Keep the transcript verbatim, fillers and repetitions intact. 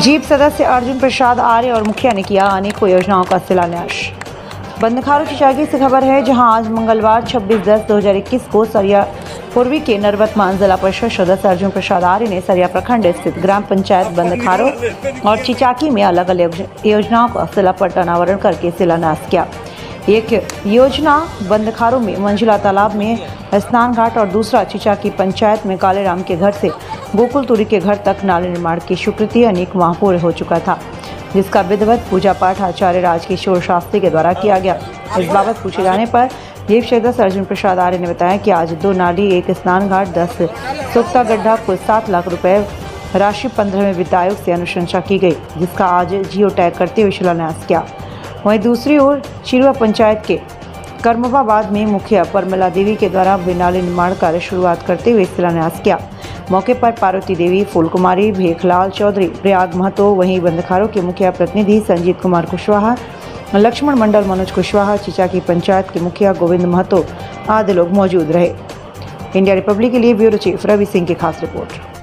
Jeep सदस्य अर्जुन प्रसाद आर्य और मुखिया ने किया अनेकों योजनाओं का शिलान्यास। बंदखारो चिचाकी से खबर है, जहां आज मंगलवार छब्बीस दस दो हज़ार इक्कीस को सरिया पूर्वी के नरवतमान जिला परिषद सदस्य अर्जुन प्रसाद आर्य ने सरिया प्रखंड स्थित ग्राम पंचायत बंदखारो और चिचाकी में अलग अलग योजनाओं का शिलापट अनावरण करके शिलान्यास किया। एक योजना बंदखारो में मंझिला तालाब में स्नान घाट और दूसरा चिचाकी पंचायत में कालेराम के घर से गोकुलतुरी के घर तक नाले निर्माण की स्वीकृति अनेक माह पूरे हो चुका था, जिसका विधिवत पूजा पाठ आचार्य राजकिशोर शास्त्री के द्वारा किया गया। इस बाबत पूछे जाने पर जीप सदस्य अर्जुन प्रसाद आर्य ने बताया कि आज दो नाली, एक स्नान घाट, दस सुक्ता गड्ढा, कुल सात लाख रुपए राशि पंद्रहवें वित्त आयोग से अनुशंसा की गई, जिसका आज जियो टैग करते हुए शिलान्यास किया। वहीं दूसरी ओर चिरुआ पंचायत के करमबाबाद में मुखिया परमिला देवी के द्वारा नाले निर्माण कार्य शुरुआत करते हुए शिलान्यास किया। मौके पर पार्वती देवी, फूल कुमारी, भेखलाल चौधरी, प्रयाग महतो, वहीं बंदखारो के मुखिया प्रतिनिधि संजीत कुमार कुशवाहा, लक्ष्मण मंडल मनोज कुशवाहा, चिचाकी पंचायत के मुखिया गोविंद महतो आदि लोग मौजूद रहे। इंडिया रिपब्लिक के लिए ब्यूरो चीफ रवि सिंह की खास रिपोर्ट।